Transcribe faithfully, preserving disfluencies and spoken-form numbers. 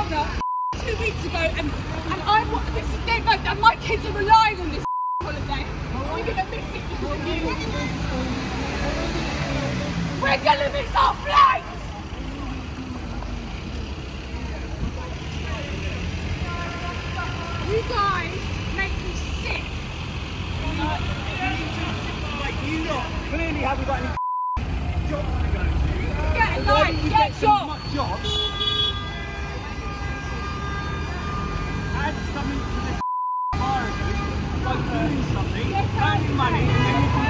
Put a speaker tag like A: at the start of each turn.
A: partner two weeks ago, and, and I this is dead right, and my kids are relying on this holiday. We're going to miss it because of you. We're going to miss our flight! You guys make me sick.
B: You lot clearly haven't got any jobs to go to.
A: Get a life,
B: you
A: get
B: get some
A: jobs.
B: much jobs. Add something to this environment by doing something, earning money, and then you can